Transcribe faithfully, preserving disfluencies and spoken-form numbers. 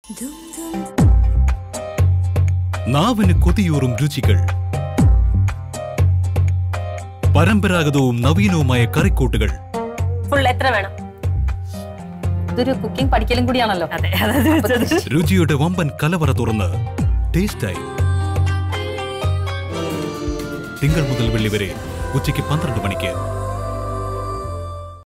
നാവിന് കൊതിയൂറും രുചികൾ, പരമ്പരാഗതവും നവീനവുമായ കറിക്കൂട്ടുകൾ. എത്ര വേണം? ഇതൊരു കുക്കിംഗ് പഠിക്കലും കൂടിയാണല്ലോ. രുചിയുടെ വമ്പൻ കലവറ തുറന്ന് ടേസ്റ്റായി. തിങ്കൾ മുതൽ വെള്ളി വരെ ഉച്ചയ്ക്ക് പന്ത്രണ്ട് മണിക്ക്.